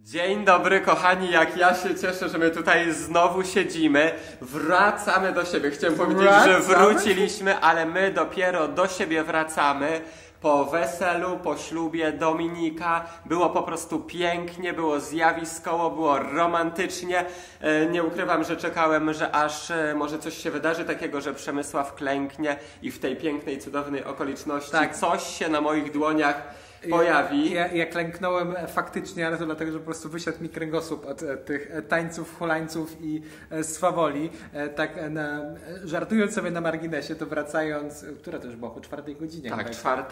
Dzień dobry kochani, jak ja się cieszę, że my tutaj znowu siedzimy. Wracamy do siebie. Chciałem powiedzieć, że wróciliśmy, ale my dopiero do siebie wracamy. Po weselu, po ślubie Dominika było po prostu pięknie, było zjawiskowo, było romantycznie. Nie ukrywam, że czekałem, że aż może coś się wydarzy takiego, że Przemysław klęknie i w tej pięknej, cudownej okoliczności coś się na moich dłoniach pojawi. Ja klęknąłem faktycznie, ale to dlatego, że po prostu wysiadł mi kręgosłup od tych tańców, hulańców i swawoli. Tak żartując sobie na marginesie, to wracając, która to już była, po 4 godzinie? Tak,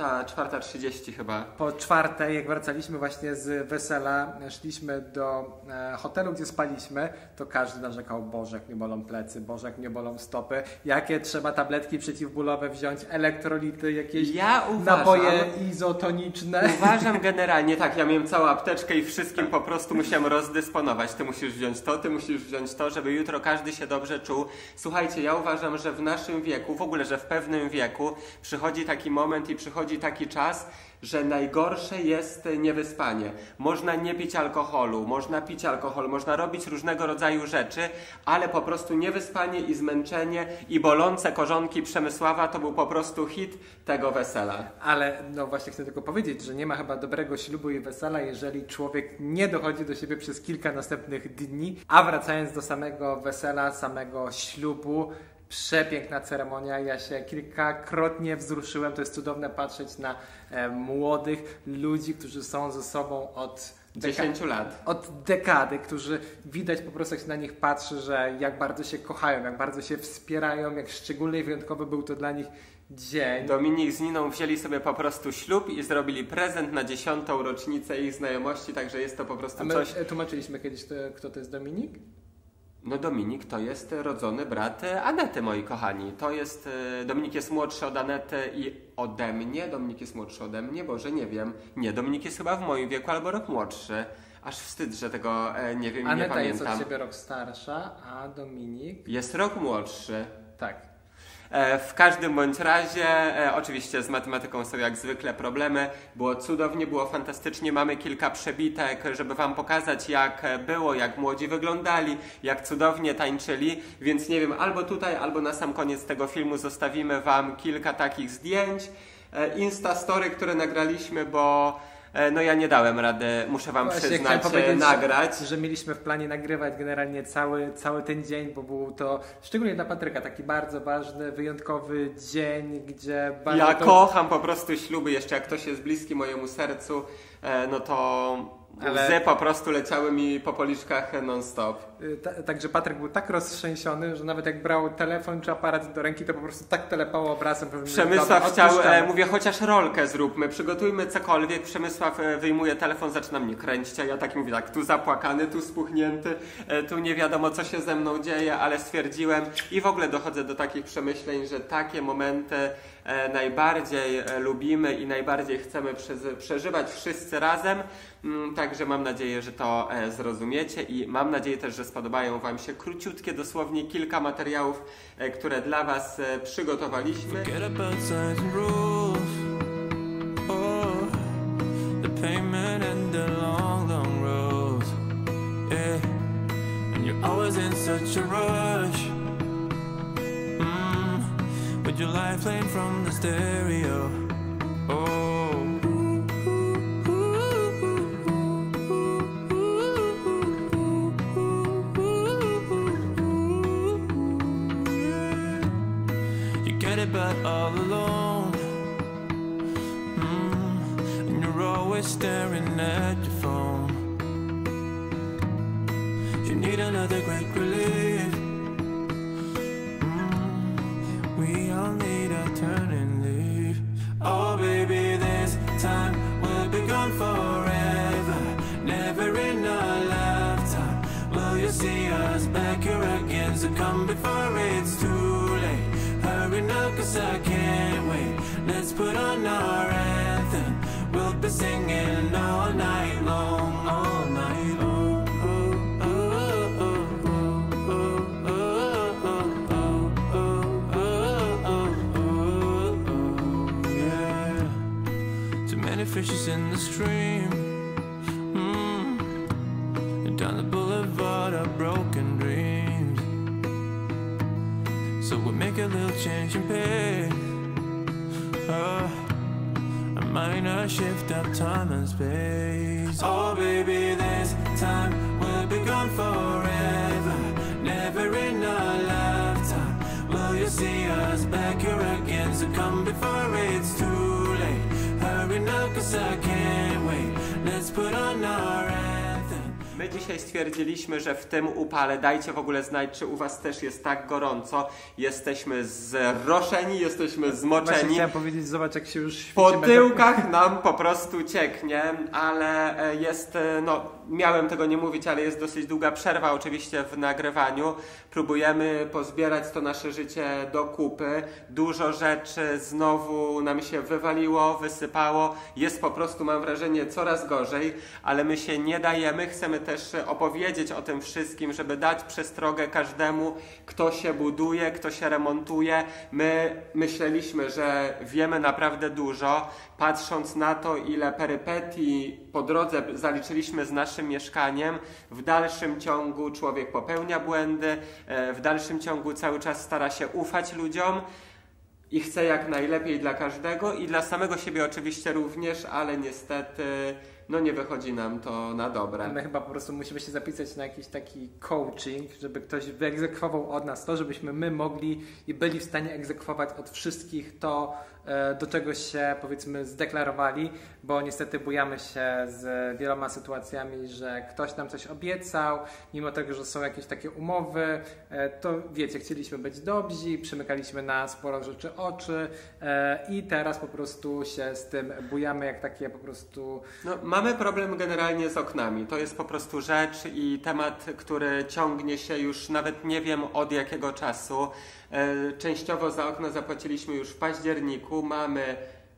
4:30 chyba. Po 4, jak wracaliśmy właśnie z wesela, szliśmy do hotelu, gdzie spaliśmy, to każdy narzekał: Boże, jak mnie bolą plecy, Boże, jak mnie bolą stopy, jakie trzeba tabletki przeciwbólowe wziąć, elektrolity, jakieś napoje izotoniczne. Uważam generalnie, tak, ja miałem całą apteczkę i wszystkim po prostu musiałem rozdysponować. Ty musisz wziąć to, ty musisz wziąć to, żeby jutro każdy się dobrze czuł. Słuchajcie, ja uważam, że w naszym wieku, w ogóle, że w pewnym wieku przychodzi taki moment i przychodzi taki czas, że najgorsze jest niewyspanie. Można nie pić alkoholu, można pić alkohol, można robić różnego rodzaju rzeczy, ale po prostu niewyspanie i zmęczenie i bolące korzonki Przemysława to był po prostu hit tego wesela. Ale no właśnie chcę tylko powiedzieć, że nie ma chyba dobrego ślubu i wesela, jeżeli człowiek nie dochodzi do siebie przez kilka następnych dni, a wracając do samego wesela, samego ślubu, przepiękna ceremonia, ja się kilkakrotnie wzruszyłem, to jest cudowne patrzeć na młodych ludzi, którzy są ze sobą od 10 lat. Od dekady, którzy widać po prostu, jak się na nich patrzy, że jak bardzo się kochają, jak bardzo się wspierają, jak szczególny i wyjątkowy był to dla nich dzień. Dominik z Niną wzięli sobie po prostu ślub i zrobili prezent na 10. rocznicę ich znajomości, także jest to po prostu coś... Tłumaczyliśmy kiedyś, kto to jest Dominik? No Dominik to jest rodzony brat Anety, moi kochani. Dominik jest młodszy od Anety i ode mnie. Dominik jest młodszy ode mnie, Boże, nie wiem. Nie, Dominik jest chyba w moim wieku albo rok młodszy. Aż wstyd, że tego nie wiem i nie pamiętam. Aneta jest od ciebie rok starsza, a Dominik... jest rok młodszy. Tak. W każdym bądź razie, oczywiście z matematyką są jak zwykle problemy. Było cudownie, było fantastycznie. Mamy kilka przebitek, żeby wam pokazać, jak było, jak młodzi wyglądali, jak cudownie tańczyli. Więc nie wiem, albo tutaj, albo na sam koniec tego filmu zostawimy wam kilka takich zdjęć. Instastory, które nagraliśmy, bo... no ja nie dałem rady, muszę wam przyznać, nagrać. Że mieliśmy w planie nagrywać generalnie cały ten dzień, bo był to, szczególnie dla Patryka, taki bardzo ważny, wyjątkowy dzień, gdzie... Ja kocham po prostu śluby, jeszcze jak ktoś jest bliski mojemu sercu, no to... Łzy po prostu leciały mi po policzkach non-stop. Także Patryk był tak roztrzęsiony, że nawet jak brał telefon czy aparat do ręki, to po prostu tak telepało obrazem. Przemysław chciał, mówię, chociaż rolkę zróbmy, przygotujmy cokolwiek. Przemysław wyjmuje telefon, zaczyna mnie kręcić, a ja tak mówię, tak, tu zapłakany, tu spuchnięty, tu nie wiadomo, co się ze mną dzieje, ale stwierdziłem i w ogóle dochodzę do takich przemyśleń, że takie momenty najbardziej lubimy i najbardziej chcemy przeżywać wszyscy razem. Także mam nadzieję, że to zrozumiecie i mam nadzieję też, że spodobają wam się króciutkie, dosłownie kilka materiałów, które dla was przygotowaliśmy. With your life playing from the stereo. Oh. You get it, but all alone. And you're always staring at your phone. You need another great relief. We all need a turn and leave. Oh baby, this time we'll be gone forever. Never in a lifetime will you see us back here again. So come before it's too late. Hurry now, 'cause I can't wait. Let's put on our anthem. We'll be singing all night long, all night long. Fishes in the stream. down the boulevard of broken dreams. So we'll make a little change and pay a minor shift of time and space. Oh baby, this time we'll be gone forever, never in our lifetime will you see us back here again. So come before it's too late, hurry now cause I can't wait. Let's put on our anthem. My dzisiaj stwierdziliśmy, że w tym upale dajcie w ogóle znać, czy u was też jest tak gorąco. Jesteśmy zroszeni, jesteśmy zmoczeni. Właśnie chciałem powiedzieć, zobacz jak się już świeci. Po tyłkach nam po prostu cieknie, ale jest, no miałem tego nie mówić, ale jest dosyć długa przerwa oczywiście w nagrywaniu. Próbujemy pozbierać to nasze życie do kupy. Dużo rzeczy znowu nam się wywaliło, wysypało. Jest po prostu, mam wrażenie, coraz gorzej, ale my się nie dajemy. Chcemy też opowiedzieć o tym wszystkim, żeby dać przestrogę każdemu, kto się buduje, kto się remontuje. My myśleliśmy, że wiemy naprawdę dużo, patrząc na to, ile perypetii po drodze zaliczyliśmy z naszym mieszkaniem. W dalszym ciągu człowiek popełnia błędy, w dalszym ciągu cały czas stara się ufać ludziom i chce jak najlepiej dla każdego i dla samego siebie oczywiście również, ale niestety no nie wychodzi nam to na dobre. My chyba po prostu musimy się zapisać na jakiś taki coaching, żeby ktoś wyegzekwował od nas to, żebyśmy my mogli i byli w stanie egzekwować od wszystkich to, do czego się powiedzmy zdeklarowali, bo niestety bujamy się z wieloma sytuacjami, że ktoś nam coś obiecał, mimo tego, że są jakieś takie umowy, to wiecie, chcieliśmy być dobrzy, przymykaliśmy na sporo rzeczy oczy i teraz po prostu się z tym bujamy jak takie po prostu... No, mamy problem generalnie z oknami. To jest po prostu rzecz i temat, który ciągnie się już nawet nie wiem od jakiego czasu. Częściowo za okna zapłaciliśmy już w październiku, mamy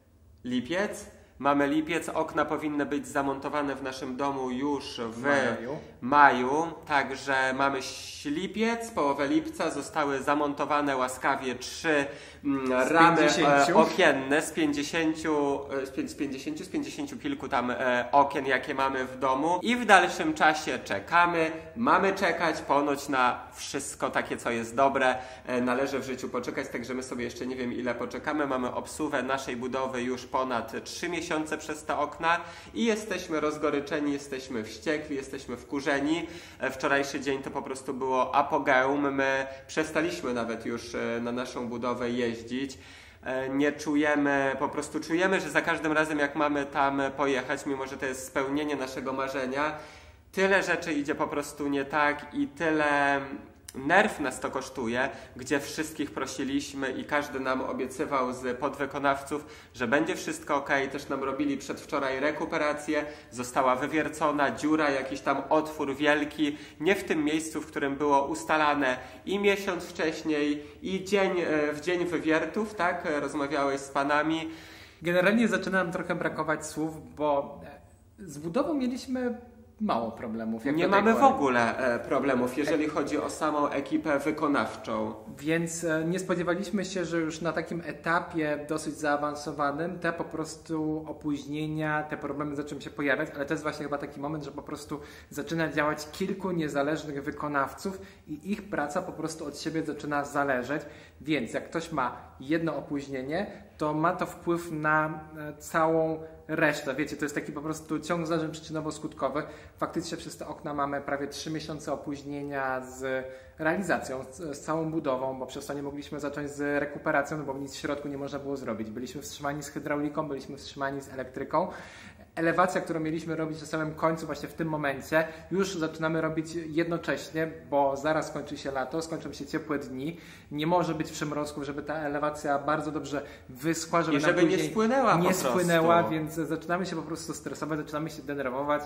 lipiec, okna powinny być zamontowane w naszym domu już w maju, także mamy lipiec, połowę lipca, zostały zamontowane łaskawie 3 ramy okienne z 50 kilku tam okien, jakie mamy w domu i w dalszym czasie czekamy, mamy czekać ponoć na wszystko takie, co jest dobre, należy w życiu poczekać, także my sobie jeszcze nie wiem ile poczekamy, mamy obsługę naszej budowy już ponad 3 miesiące przez te okna i jesteśmy rozgoryczeni, jesteśmy wściekli, jesteśmy wkurzeni. Wczorajszy dzień to po prostu było apogeum, my przestaliśmy nawet już na naszą budowę jeździć. Nie czujemy, po prostu czujemy, że za każdym razem jak mamy tam pojechać, mimo że to jest spełnienie naszego marzenia, tyle rzeczy idzie po prostu nie tak i tyle nerw nas to kosztuje, gdzie wszystkich prosiliśmy i każdy nam obiecywał z podwykonawców, że będzie wszystko ok. Też nam robili przedwczoraj rekuperację, została wywiercona dziura, jakiś tam otwór wielki, nie w tym miejscu, w którym było ustalane i miesiąc wcześniej i w dzień wywiertów, tak? Rozmawiałeś z panami. Generalnie zaczyna nam trochę brakować słów, bo z budową mieliśmy mało problemów. Nie mamy w ogóle problemów, jeżeli chodzi o samą ekipę wykonawczą. Więc nie spodziewaliśmy się, że już na takim etapie dosyć zaawansowanym te po prostu opóźnienia, te problemy zaczną się pojawiać, ale to jest właśnie chyba taki moment, że po prostu zaczyna działać kilku niezależnych wykonawców i ich praca po prostu od siebie zaczyna zależeć. Więc jak ktoś ma jedno opóźnienie, to ma to wpływ na całą resztę. Wiecie, to jest taki po prostu ciąg zdarzeń przyczynowo-skutkowych. Faktycznie przez te okna mamy prawie 3 miesiące opóźnienia z realizacją, z całą budową, bo przez to nie mogliśmy zacząć z rekuperacją, no bo nic w środku nie można było zrobić. Byliśmy wstrzymani z hydrauliką, byliśmy wstrzymani z elektryką. Elewacja, którą mieliśmy robić na samym końcu, właśnie w tym momencie, już zaczynamy robić jednocześnie, bo zaraz skończy się lato, skończą się ciepłe dni. Nie może być przymrozków, żeby ta elewacja bardzo dobrze wyschła, żeby nie spłynęła nie spłynęła, więc zaczynamy się po prostu stresować, zaczynamy się denerwować.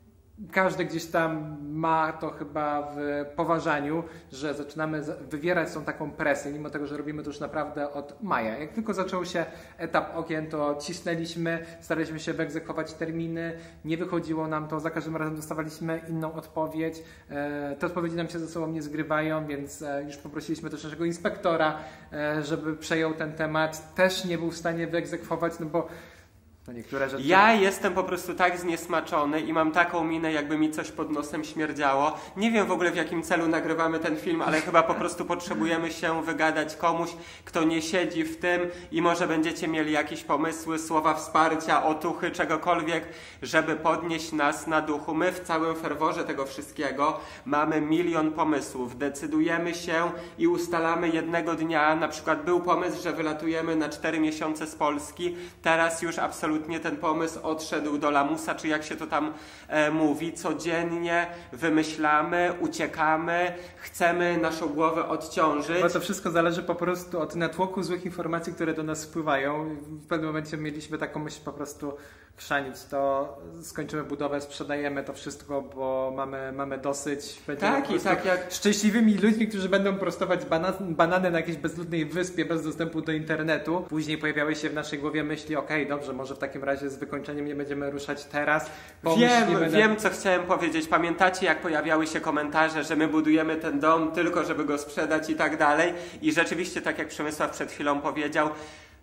Każdy gdzieś tam ma to chyba w poważaniu, że zaczynamy wywierać tą taką presję, mimo tego, że robimy to już naprawdę od maja. Jak tylko zaczął się etap okien, to cisnęliśmy, staraliśmy się wyegzekwować terminy, nie wychodziło nam to, za każdym razem dostawaliśmy inną odpowiedź. Te odpowiedzi nam się ze sobą nie zgrywają, więc już poprosiliśmy też naszego inspektora, żeby przejął ten temat. Też nie był w stanie wyegzekwować, no bo To niektóre rzeczy... Ja jestem po prostu tak zniesmaczony i mam taką minę, jakby mi coś pod nosem śmierdziało. Nie wiem w ogóle w jakim celu nagrywamy ten film, ale chyba po prostu potrzebujemy się wygadać komuś, kto nie siedzi w tym i może będziecie mieli jakieś pomysły, słowa wsparcia, otuchy, czegokolwiek, żeby podnieść nas na duchu. My w całym ferworze tego wszystkiego mamy milion pomysłów. Decydujemy się i ustalamy jednego dnia, na przykład był pomysł, że wylatujemy na 4 miesiące z Polski, teraz już absolutnie ten pomysł odszedł do lamusa, czy jak się to tam mówi. Codziennie wymyślamy, uciekamy, chcemy naszą głowę odciążyć. Bo to wszystko zależy po prostu od natłoku złych informacji, które do nas wpływają. W pewnym momencie mieliśmy taką myśl po prostu chrzanić to, skończymy budowę, sprzedajemy to wszystko, bo mamy dosyć. Będziemy szczęśliwymi ludźmi, którzy będą prostować banany na jakiejś bezludnej wyspie bez dostępu do internetu. Później pojawiały się w naszej głowie myśli, okej, dobrze, może w takim razie z wykończeniem nie będziemy ruszać teraz. Wiem, co chciałem powiedzieć. Pamiętacie, jak pojawiały się komentarze, że my budujemy ten dom tylko, żeby go sprzedać i tak dalej. I rzeczywiście, tak jak Przemysław przed chwilą powiedział,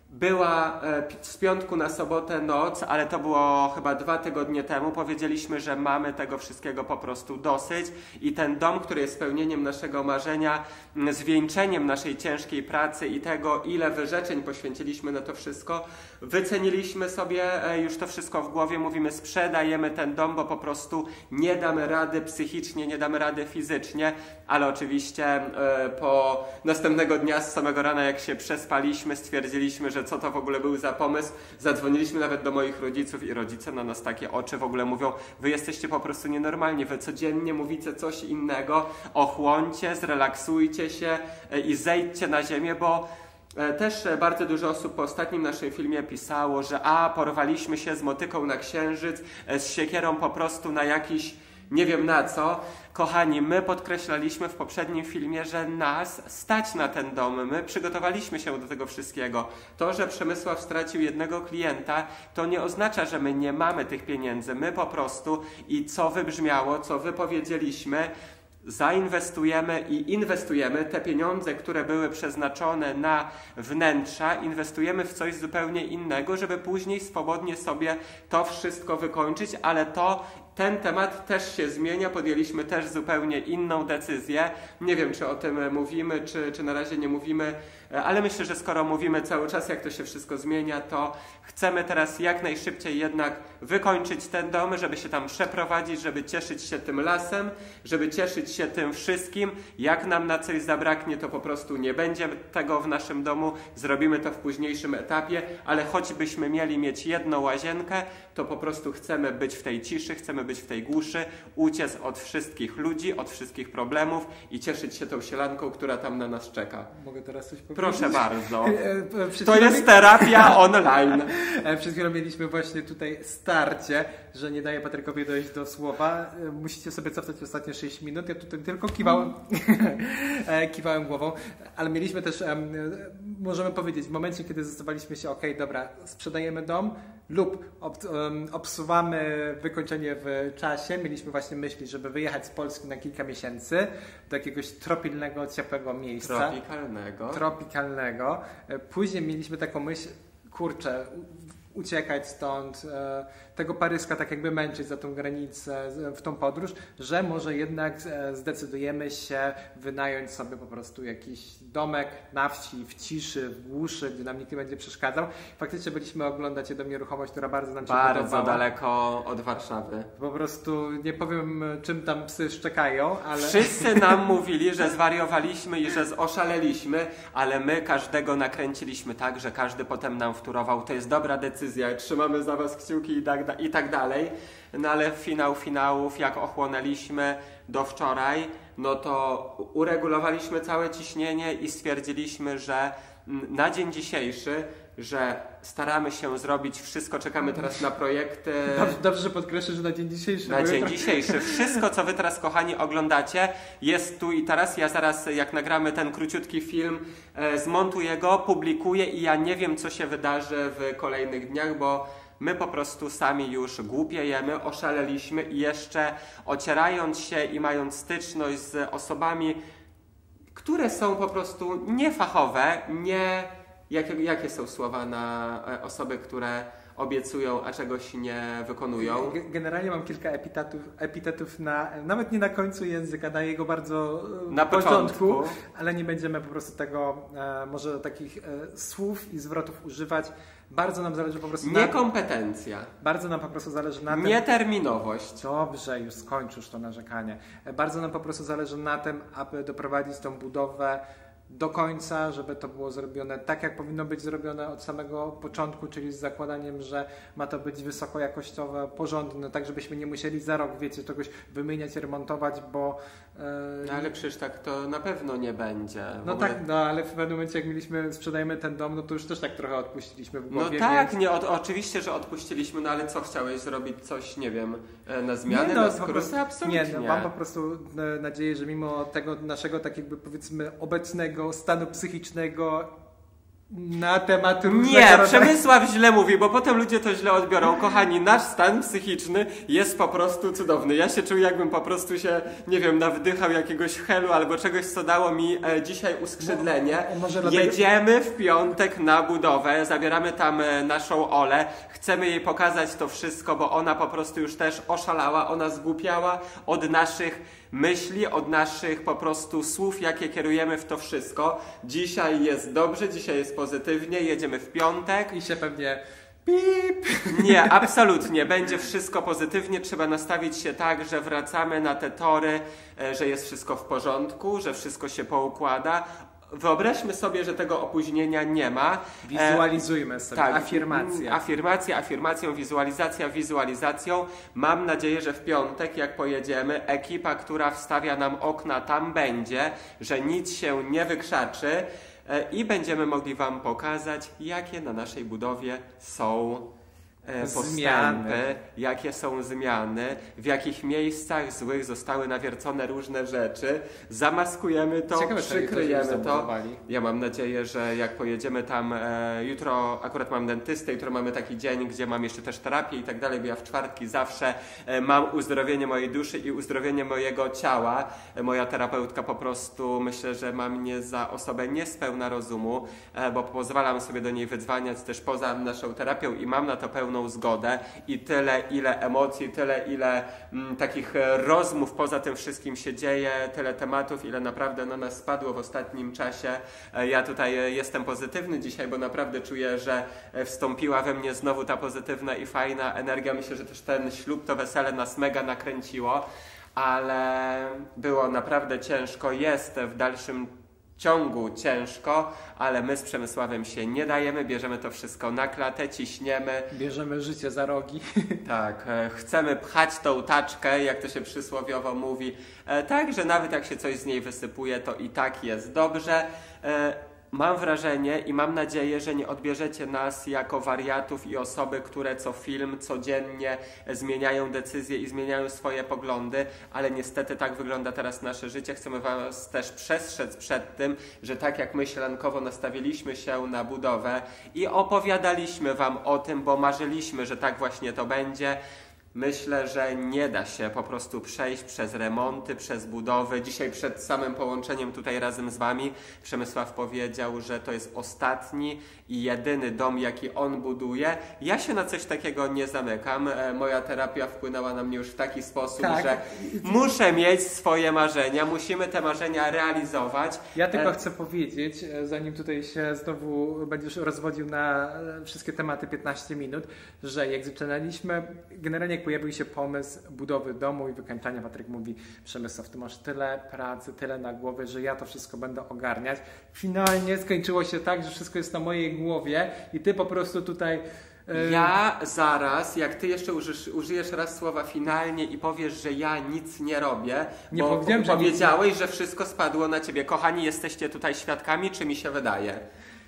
była z piątku na sobotę noc, ale to było chyba 2 tygodnie temu. Powiedzieliśmy, że mamy tego wszystkiego po prostu dosyć i ten dom, który jest spełnieniem naszego marzenia, zwieńczeniem naszej ciężkiej pracy i tego, ile wyrzeczeń poświęciliśmy na to wszystko, wyceniliśmy sobie już to wszystko w głowie. Mówimy, sprzedajemy ten dom, bo po prostu nie damy rady psychicznie, nie damy rady fizycznie, ale oczywiście po następnego dnia z samego rana, jak się przespaliśmy, stwierdziliśmy, że co to w ogóle był za pomysł. Zadzwoniliśmy nawet do moich rodziców i rodzice na nas takie oczy w ogóle mówią, wy jesteście po prostu nienormalni, wy codziennie mówicie coś innego, ochłoncie, zrelaksujcie się i zejdźcie na ziemię, bo też bardzo dużo osób po ostatnim naszym filmie pisało, że porwaliśmy się z motyką na księżyc, z siekierą po prostu na jakiś nie wiem na co. Kochani, my podkreślaliśmy w poprzednim filmie, że nas stać na ten dom. My przygotowaliśmy się do tego wszystkiego. To, że Przemysław stracił jednego klienta, to nie oznacza, że my nie mamy tych pieniędzy. My po prostu i co wybrzmiało, co wypowiedzieliśmy, zainwestujemy i inwestujemy te pieniądze, które były przeznaczone na wnętrza, inwestujemy w coś zupełnie innego, żeby później swobodnie sobie to wszystko wykończyć, ale ten temat też się zmienia, podjęliśmy też zupełnie inną decyzję. Nie wiem, czy o tym mówimy, czy na razie nie mówimy, ale myślę, że skoro mówimy cały czas, jak to się wszystko zmienia, to chcemy teraz jak najszybciej jednak wykończyć ten dom, żeby się tam przeprowadzić, żeby cieszyć się tym lasem, żeby cieszyć się tym wszystkim. Jak nam na coś zabraknie, to po prostu nie będzie tego w naszym domu, zrobimy to w późniejszym etapie, ale choćbyśmy mieli mieć jedną łazienkę, to po prostu chcemy być w tej ciszy, chcemy być w tej głuszy, uciec od wszystkich ludzi, od wszystkich problemów i cieszyć się tą sielanką, która tam na nas czeka. Mogę teraz coś powiedzieć? Proszę bardzo. To jest terapia online. Przed chwilą mieliśmy właśnie tutaj starcie, że nie daję Patrykowi dojść do słowa. Musicie sobie cofnąć ostatnie 6 minut. Ja tutaj tylko kiwałem głową, ale mieliśmy też, możemy powiedzieć, w momencie, kiedy zdecydowaliśmy się, dobra, sprzedajemy dom lub obsuwamy wykończenie w czasie. Mieliśmy właśnie myśli, żeby wyjechać z Polski na kilka miesięcy do jakiegoś tropilnego, ciepłego miejsca. Tropikalnego. Później mieliśmy taką myśl, kurczę, uciekać stąd, tego Paryska tak jakby męczyć za tą granicę, w tą podróż, że może jednak zdecydujemy się wynająć sobie po prostu jakiś domek na wsi, w ciszy, w głuszy, gdzie nam nikt nie będzie przeszkadzał. Faktycznie byliśmy oglądać jedną nieruchomość, która bardzo nam się podobała. Bardzo daleko od Warszawy. Po prostu nie powiem, czym tam psy szczekają, ale... Wszyscy nam mówili, że zwariowaliśmy i że oszaleliśmy, ale my każdego nakręciliśmy tak, że każdy potem nam wtórował, to jest dobra decyzja, trzymamy za was kciuki i tak dalej. No ale finał finałów, jak ochłonęliśmy do wczoraj, no to uregulowaliśmy całe ciśnienie i stwierdziliśmy, że na dzień dzisiejszy, że staramy się zrobić wszystko, czekamy teraz na projekty. Dobrze, że podkreślisz, że na dzień dzisiejszy. Na dzień dzisiejszy. Wszystko, co wy teraz, kochani, oglądacie, jest tu i teraz. Ja zaraz, jak nagramy ten króciutki film, zmontuję go, publikuję i ja nie wiem, co się wydarzy w kolejnych dniach, bo my po prostu sami już głupiejemy, oszaleliśmy i jeszcze ocierając się i mając styczność z osobami, które są po prostu niefachowe, Jakie są słowa na osoby, które obiecują, a czegoś nie wykonują. Generalnie mam kilka epitetów nawet nie na końcu języka, na jego bardzo na początku, ale nie będziemy po prostu tego, może takich słów i zwrotów używać. Bardzo nam zależy po prostu Niekompetencja. Bardzo nam po prostu zależy na tym... Nieterminowość. Dobrze, już skończysz to narzekanie. Bardzo nam po prostu zależy na tym, aby doprowadzić tą budowę do końca, żeby to było zrobione tak, jak powinno być zrobione od samego początku, czyli z zakładaniem, że ma to być wysokojakościowe, porządne, tak żebyśmy nie musieli za rok, wiecie, czegoś wymieniać, remontować, bo... ale przecież tak to na pewno nie będzie. No tak, ale w pewnym momencie jak sprzedajemy ten dom, no to już też tak trochę odpuściliśmy w głowie. No tak, więc... oczywiście, że odpuściliśmy, no ale co, chciałeś zrobić coś, nie wiem, na zmianę, na skróty? Absolutnie. Mam po prostu nadzieję, że mimo tego naszego, tak jakby powiedzmy, obecnego stanu psychicznego na temat... Nie, Przemysław źle mówi, bo potem ludzie to źle odbiorą. Kochani, nasz stan psychiczny jest po prostu cudowny. Ja się czuję, jakbym po prostu się, nie wiem, nawdychał jakiegoś helu albo czegoś, co dało mi dzisiaj uskrzydlenie. Jedziemy w piątek na budowę, zabieramy tam naszą Olę, chcemy jej pokazać to wszystko, bo ona po prostu już też oszalała, ona zgłupiała od naszych myśli, od naszych po prostu słów, jakie kierujemy w to wszystko. Dzisiaj jest dobrze, dzisiaj jest pozytywnie, jedziemy w piątek. I się pewnie pip. Nie, absolutnie. Będzie wszystko pozytywnie. Trzeba nastawić się tak, że wracamy na te tory, że jest wszystko w porządku, że wszystko się poukłada. Wyobraźmy sobie, że tego opóźnienia nie ma. Wizualizujmy sobie. Tak, afirmacją, wizualizacją. Mam nadzieję, że w piątek, jak pojedziemy, ekipa, która wstawia nam okna, tam będzie, że nic się nie wykrzaczy i będziemy mogli Wam pokazać, jakie na naszej budowie są postępy, jakie są zmiany, w jakich miejscach złych zostały nawiercone różne rzeczy. Zamaskujemy to, ciekawe, przykryjemy to. Ja mam nadzieję, że jak pojedziemy tam jutro, akurat mam dentystę, jutro mamy taki dzień, gdzie mam jeszcze też terapię i tak dalej, bo ja w czwartki zawsze mam uzdrowienie mojej duszy i uzdrowienie mojego ciała. Moja terapeutka po prostu, myślę, że ma mnie za osobę niespełna rozumu, bo pozwalam sobie do niej wydzwaniać też poza naszą terapią i mam na to pełną zgodę i tyle, ile emocji, tyle, ile takich rozmów poza tym wszystkim się dzieje, tyle tematów, ile naprawdę na nas spadło w ostatnim czasie. Ja tutaj jestem pozytywny dzisiaj, bo naprawdę czuję, że wstąpiła we mnie znowu ta pozytywna i fajna energia. Myślę, że też ten ślub, to wesele nas mega nakręciło, ale było naprawdę ciężko, jest w dalszym ciągu ciężko, ale my z Przemysławem się nie dajemy, bierzemy to wszystko na klatę, ciśniemy. Bierzemy życie za rogi. Tak, chcemy pchać tą taczkę, jak to się przysłowiowo mówi, tak, że nawet jak się coś z niej wysypuje, to i tak jest dobrze. Mam wrażenie i mam nadzieję, że nie odbierzecie nas jako wariatów i osoby, które co film, codziennie zmieniają decyzje i zmieniają swoje poglądy, ale niestety tak wygląda teraz nasze życie. Chcemy Was też przestrzec przed tym, że tak jak my sielankowo nastawiliśmy się na budowę i opowiadaliśmy Wam o tym, bo marzyliśmy, że tak właśnie to będzie. Myślę, że nie da się po prostu przejść przez remonty, przez budowy. Dzisiaj przed samym połączeniem tutaj razem z Wami Przemysław powiedział, że to jest ostatni i jedyny dom, jaki on buduje. Ja się na coś takiego nie zamykam. Moja terapia wpłynęła na mnie już w taki sposób, że muszę mieć swoje marzenia, musimy te marzenia realizować. Ja tylko chcę powiedzieć, zanim tutaj się znowu będziesz rozwodził na wszystkie tematy 15 minut, że jak zaczynaliśmy, generalnie jak pojawił się pomysł budowy domu i wykańczania, Patryk mówi: Przemysław, ty masz tyle pracy, tyle na głowie, że ja to wszystko będę ogarniać. Finalnie skończyło się tak, że wszystko jest na mojej głowie i ty po prostu tutaj... Ja zaraz, jak ty jeszcze użyjesz raz słowa finalnie i powiesz, że ja nic nie robię, nie bo powiedziałem, powiedziałeś, że wszystko spadło na ciebie. Kochani, jesteście tutaj świadkami, czy mi się wydaje?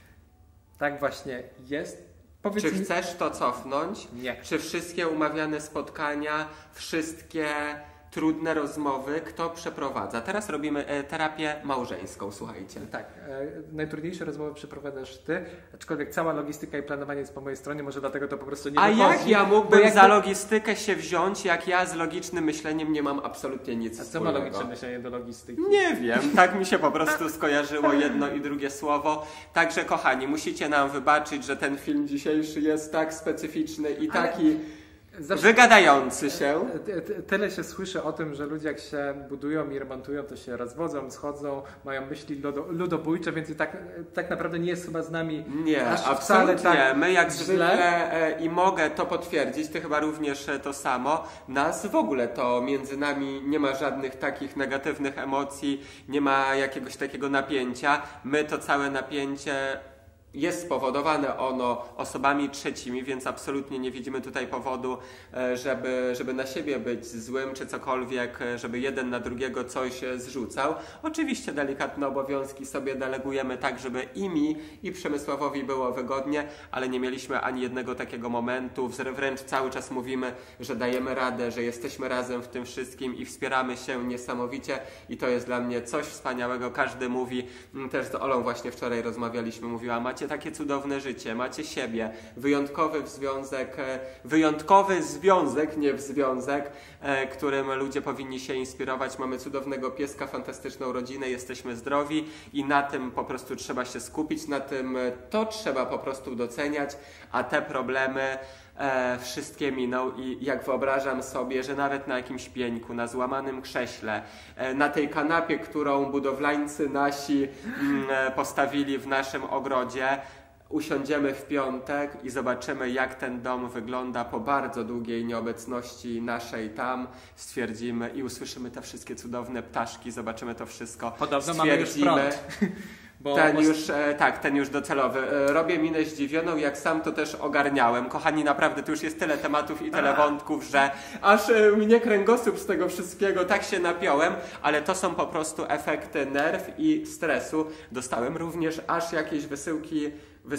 Tak właśnie jest. Powiedz czy chcesz to cofnąć? Nie. Czy wszystkie umawiane spotkania, wszystkie trudne rozmowy kto przeprowadza. Teraz robimy terapię małżeńską, słuchajcie. Tak, najtrudniejsze rozmowy przeprowadzasz ty, aczkolwiek cała logistyka i planowanie jest po mojej stronie, może dlatego to po prostu nie wychodzi. A jak ja mógłbym za logistykę się wziąć, jak ja z logicznym myśleniem nie mam absolutnie nic wspólnego? A co ma logiczne myślenie do logistyki? Nie wiem, tak mi się po prostu skojarzyło jedno i drugie słowo. Także kochani, musicie nam wybaczyć, że ten film dzisiejszy jest tak specyficzny i taki wygadający się. Tyle się słyszy o tym, że ludzie jak się budują i remontują, to się rozwodzą, schodzą, mają myśli ludobójcze, więc tak naprawdę nie jest chyba z nami aż absolutnie. Wcale tak my jak źle. zwykle i mogę to potwierdzić, ty chyba również to samo, nas w ogóle to między nami nie ma żadnych takich negatywnych emocji, nie ma jakiegoś takiego napięcia. My to całe napięcie jest spowodowane osobami trzecimi, więc absolutnie nie widzimy tutaj powodu, żeby na siebie być złym czy cokolwiek, żeby jeden na drugiego coś zrzucał. Oczywiście delikatne obowiązki sobie delegujemy tak, żeby i mi, i Przemysławowi było wygodnie, ale nie mieliśmy ani jednego takiego momentu. Wręcz cały czas mówimy, że dajemy radę, że jesteśmy razem w tym wszystkim i wspieramy się niesamowicie i to jest dla mnie coś wspaniałego. Każdy mówi, też z Olą właśnie wczoraj rozmawialiśmy, mówiła, macie takie cudowne życie, macie siebie, wyjątkowy związek, nie w związek, którym ludzie powinni się inspirować. Mamy cudownego pieska, fantastyczną rodzinę, jesteśmy zdrowi i na tym po prostu trzeba się skupić, na tym to trzeba po prostu doceniać, a te problemy wszystkie miną i jak wyobrażam sobie, że nawet na jakimś pieńku, na złamanym krześle, na tej kanapie, którą budowlańcy nasi postawili w naszym ogrodzie, usiądziemy w piątek i zobaczymy, jak ten dom wygląda po bardzo długiej nieobecności naszej tam, stwierdzimy i usłyszymy te wszystkie cudowne ptaszki, zobaczymy to wszystko, podobno mamy już prąd. Ten już docelowy. Robię minę zdziwioną, jak sam to też ogarniałem. Kochani, naprawdę, tu już jest tyle tematów i tyle wątków, że aż mnie kręgosłup z tego wszystkiego tak się napiąłem, ale to są po prostu efekty nerw i stresu. Dostałem również aż jakieś wysypki.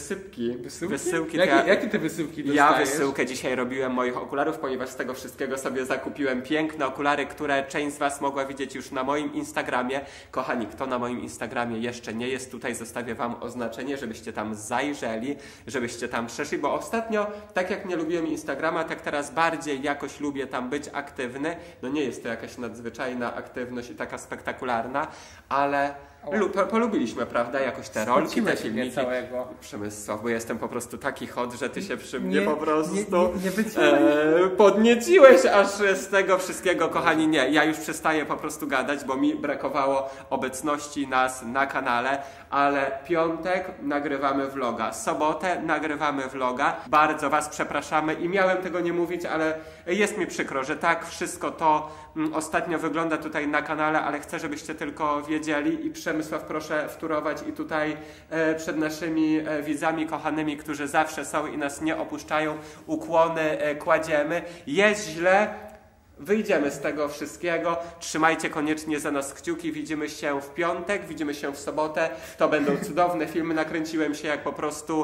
Jakie ty wysyłki dostajesz? Ja wysyłkę dzisiaj robiłem moich okularów, ponieważ z tego wszystkiego sobie zakupiłem piękne okulary, które część z was mogła widzieć już na moim Instagramie. Kochani, kto na moim Instagramie jeszcze nie jest, tutaj zostawię wam oznaczenie, żebyście tam zajrzeli, żebyście tam przeszli, bo ostatnio, tak jak nie lubiłem Instagrama, tak teraz bardziej jakoś lubię tam być aktywny. No nie jest to jakaś nadzwyczajna aktywność i taka spektakularna, ale polubiliśmy, prawda, jakoś te rolki, te filmiki. Całego. Przemysław, bo jestem po prostu taki hot, że ty się przy mnie po prostu nie podnieciłeś aż z tego wszystkiego, kochani, nie. Ja już przestaję po prostu gadać, bo mi brakowało obecności nas na kanale, ale piątek nagrywamy vloga, sobotę nagrywamy vloga. Bardzo was przepraszamy i miałem tego nie mówić, ale jest mi przykro, że tak wszystko to ostatnio wygląda tutaj na kanale, ale chcę, żebyście tylko wiedzieli i Przemysław, proszę wtórować i tutaj przed naszymi widzami kochanymi, którzy zawsze są i nas nie opuszczają, ukłony kładziemy. Jest źle, wyjdziemy z tego wszystkiego. Trzymajcie koniecznie za nas kciuki. Widzimy się w piątek, widzimy się w sobotę. To będą cudowne filmy. Nakręciłem się jak po prostu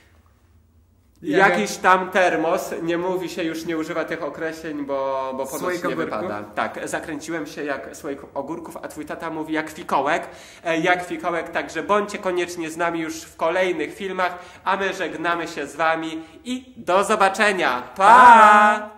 jakiś tam termos, nie mówi się, już nie używa tych określeń, bo ponoć nie wypada. Tak, zakręciłem się jak słoik ogórków, a twój tata mówi jak fikołek. Także bądźcie koniecznie z nami już w kolejnych filmach, a my żegnamy się z wami i do zobaczenia. Pa!